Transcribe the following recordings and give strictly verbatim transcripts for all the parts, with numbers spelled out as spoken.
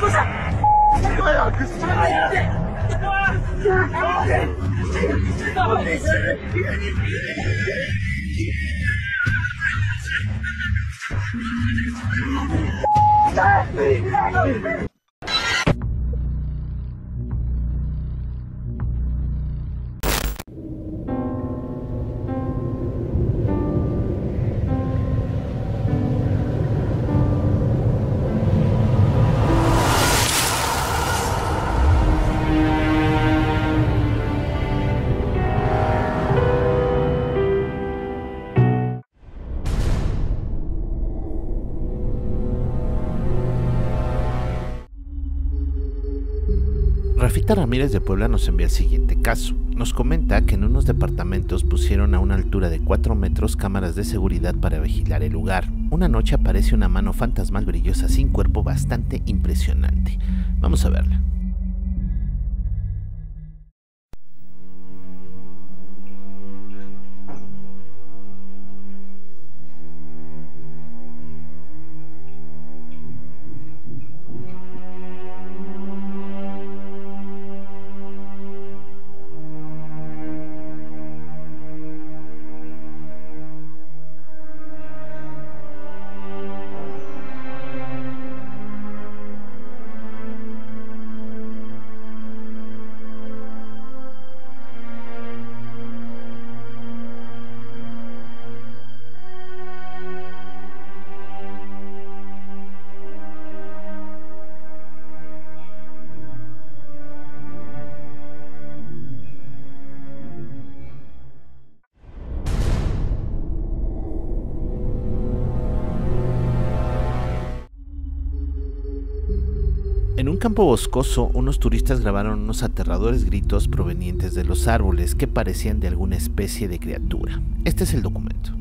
Rafita Ramírez de Puebla nos envía el siguiente caso. Nos comenta que en unos departamentos pusieron a una altura de cuatro metros cámaras de seguridad para vigilar el lugar. Una noche aparece una mano fantasmal brillosa sin cuerpo bastante impresionante. Vamos a verla. En un campo boscoso, unos turistas grabaron unos aterradores gritos provenientes de los árboles que parecían de alguna especie de criatura. Este es el documento.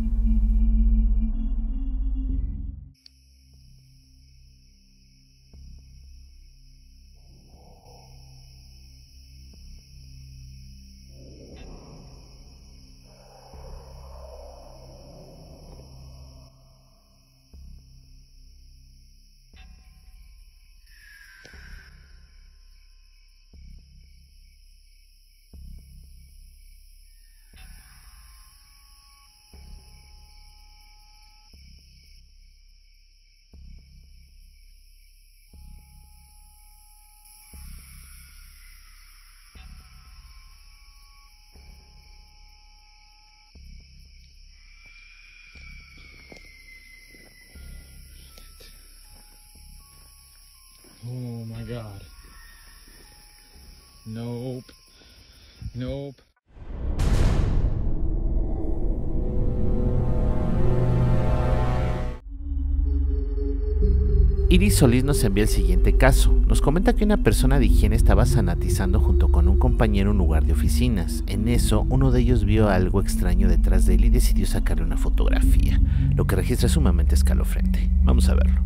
Oh my god. Nope. Nope. Iris Solís nos envía el siguiente caso. Nos comenta que una persona de higiene estaba sanatizando junto con un compañero en un lugar de oficinas. En eso, uno de ellos vio algo extraño detrás de él y decidió sacarle una fotografía, lo que registra sumamente escalofriante. Vamos a verlo.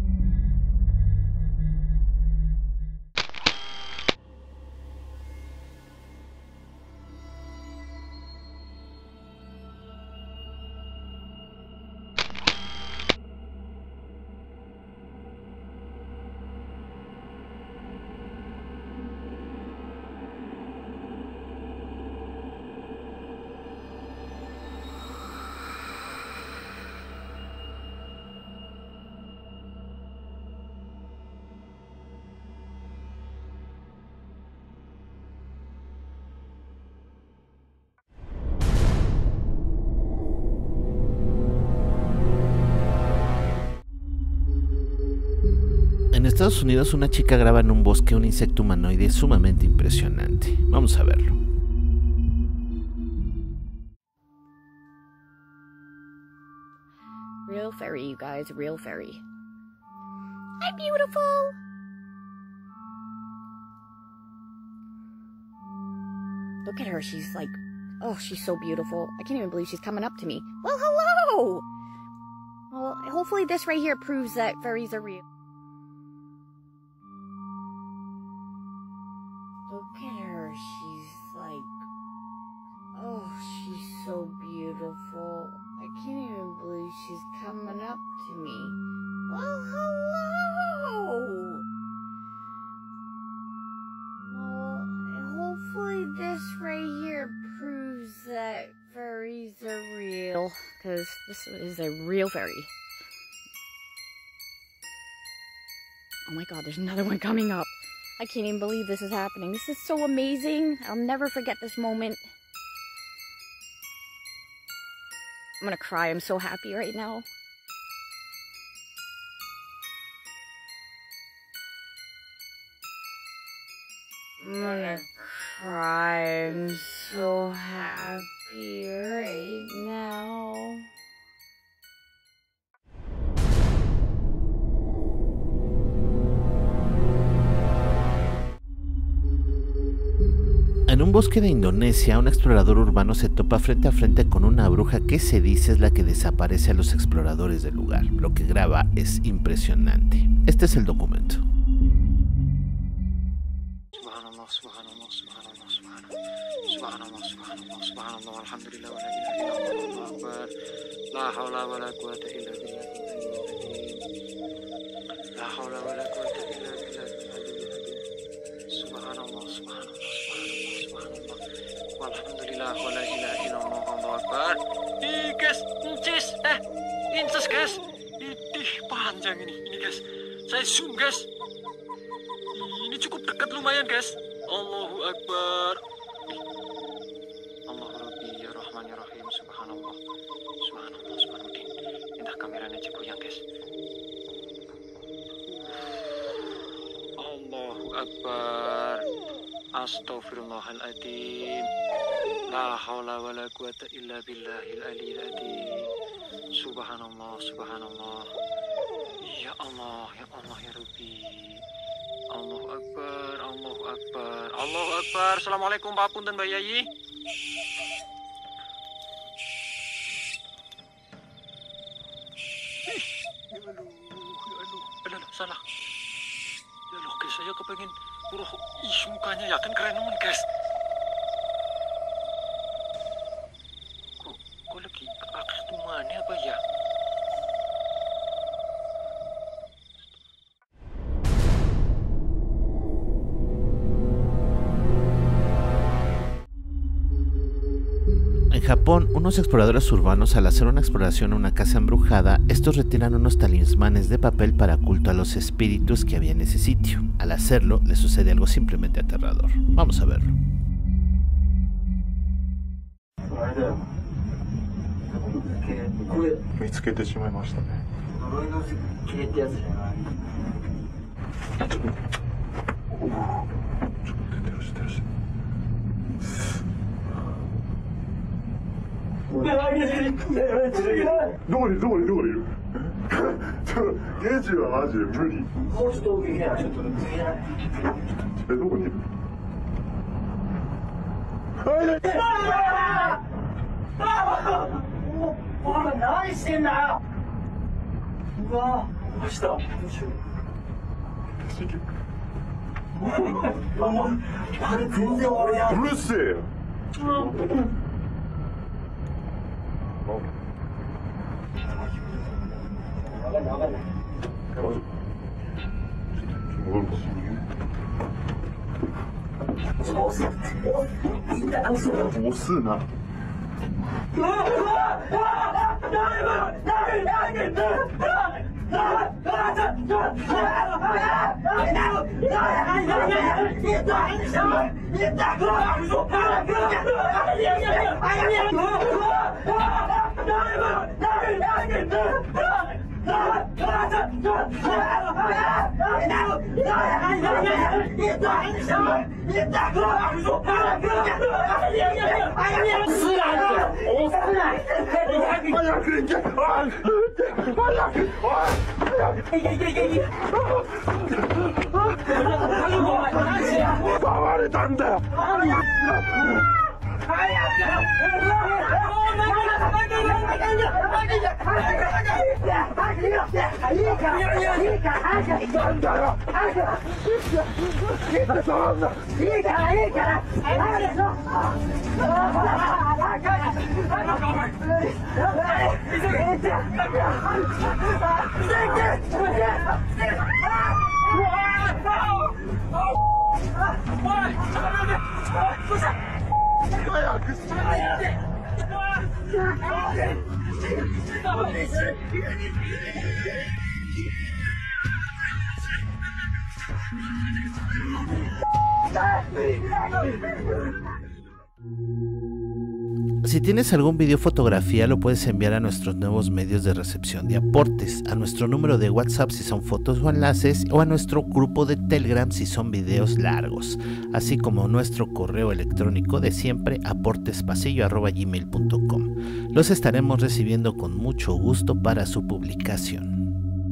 En Estados Unidos, una chica graba en un bosque un insecto humanoide sumamente impresionante. Vamos a verlo. Real fairy, you guys, real fairy. Hi, beautiful! Look at her, she's like, oh, she's so beautiful. I can't even believe she's coming up to me. Well, hello! Well, hopefully this right here proves that fairies are real. Look at her, she's like, oh, she's so beautiful. I can't even believe she's coming up to me. Well, hello! hopefully this right here proves that fairies are real, because this is a real fairy. Oh my god, there's another one coming up. I can't even believe this is happening. This is so amazing. I'll never forget this moment. I'm gonna cry. I'm so happy right now. I'm gonna cry. I'm so happy right now. En un bosque de Indonesia, un explorador urbano se topa frente a frente con una bruja que se dice es la que desaparece a los exploradores del lugar. Lo que graba es impresionante. Este es el documento. Subhanallah, subhanallah, subhanallah, subhanallah, subhanallah, subhanallah, alhamdulillah, wa la ilaha illallah, Allahu akbar, la hawla wa la quwwata illa billah, la hawla wa la quwwata illa billah, subhanallah, subhanallah, subhanallah, walhamdulillah, wa la ilaha illallah, Allahu akbar. Ih guys, incis, eh, incis guys, idih panjang ini, ini guys, saya zoom guys. Ini cukup dekat lumayan guys. Allahu Akbar. Allah Rabbi ya Rahman ya Rahim. Subhanallah. Subhanallah. Subhanallah. Indah kameranya aja goyang guys. Allahu Akbar. Astaghfirullahaladzim. La hawla wa la quwata illa billahil aliyil adzim. Subhanallah. Subhanallah. Ya Allah. Ya Allah ya Rabbi. Allahu Akbar, Allahu Akbar, Allahu Akbar. Assalamualaikum Pak Punten Mbak Yayi. Ih, ya aduh, ya aduh, aduh, salah. Ya loh guys, saya kepengen pura ih mukanya ya kan keren temen guys. Kok, kok lagi akar tumannya apa ya? En Japón, unos exploradores urbanos al hacer una exploración a una casa embrujada, estos retiran unos talismanes de papel para culto a los espíritus que había en ese sitio. Al hacerlo, les sucede algo simplemente aterrador. Vamos a verlo. 見つけてしまいましたね。 呪いの消えってやつじゃない。 ちょっと出てるしてるし。どこにどこにどこにいる？ゲジはマジで無理。 もうちょっと大きいな、ちょっと次ない。 え、どこにいる？ お前何してんだよ。うわどうした。どうしよう。お前あれ全然俺や。 うるせえよ。 分かんない分かんない。 戻るか。 押すみんな押す押すな。 うわうわうわ誰だ誰誰触れたんだよ。 おい 거야 그 사람한테. Si tienes algún video o fotografía, lo puedes enviar a nuestros nuevos medios de recepción de aportes, a nuestro número de WhatsApp si son fotos o enlaces, o a nuestro grupo de Telegram si son videos largos, así como nuestro correo electrónico de siempre, aportespasillo arroba gmail punto com. Los estaremos recibiendo con mucho gusto para su publicación.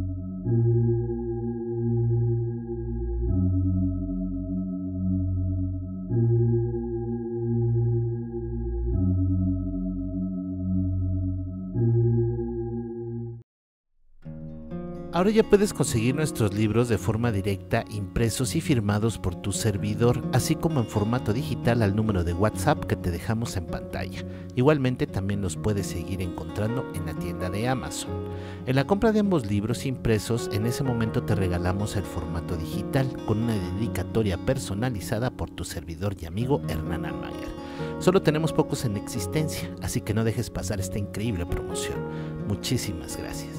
Ahora ya puedes conseguir nuestros libros de forma directa, impresos y firmados por tu servidor, así como en formato digital al número de WhatsApp que te dejamos en pantalla. Igualmente también los puedes seguir encontrando en la tienda de Amazon. En la compra de ambos libros impresos, en ese momento te regalamos el formato digital con una dedicatoria personalizada por tu servidor y amigo Hernán Almaguer. Solo tenemos pocos en existencia, así que no dejes pasar esta increíble promoción. Muchísimas gracias.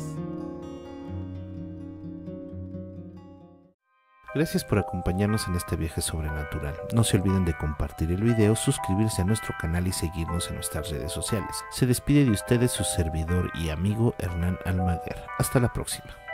Gracias por acompañarnos en este viaje sobrenatural. No se olviden de compartir el video, suscribirse a nuestro canal y seguirnos en nuestras redes sociales. Se despide de ustedes su servidor y amigo Hernán Almaguer. Hasta la próxima.